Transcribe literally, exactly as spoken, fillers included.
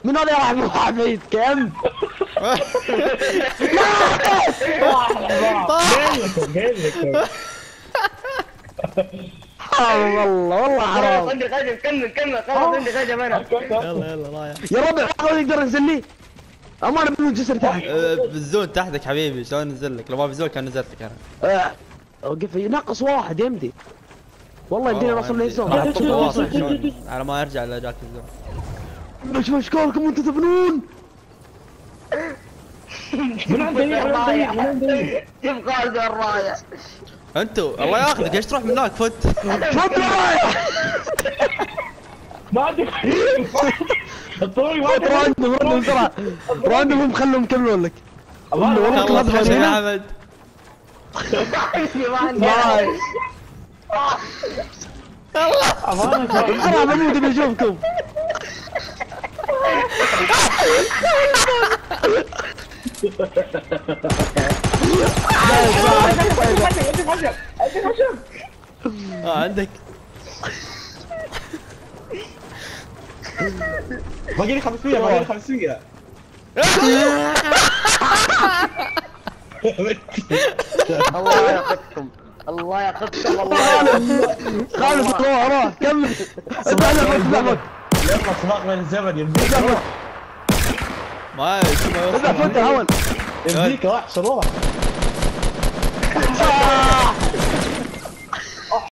من هذا راح من بعيد كم؟ قايل لك حرام والله والله حرام. عندي خشب كمل كمل خلاص عندي خشب انا. يلا يلا رايح. يا ربع ما نقدر ننزل امانه بدون جسر تحت. بالزون تحتك حبيبي شلون انزل لك؟ لو ما بالزون كان نزلت لك انا. وقف ناقص واحد يمدي. والله يمدينا نوصل للزون. راح احط واصل شلون على ما يرجع الا جاك الزون. مش مشكوركم وانتم تبنون. من عندي من عندي من عندي كيف قاعد الرايه؟ انتو الله ياخذك ايش تروح من هناك فت. فوت رايح. ما عندي الطوري ما فوت راندم راندم بسرعه. راندم هم خلهم يكملون لك. والله تخش يا احمد. ما عندي بسرعه بموت بشوفكم. اه عندك. باقي لي خمسمية باقي لي خمسمية. الله ياخذكم الله ياخذكم الله. خالد روح روح كمل. اذبح يلا سباق بين الزمن يمديك روح ما شو ما اذبح فوت هون. يمديك راح روح.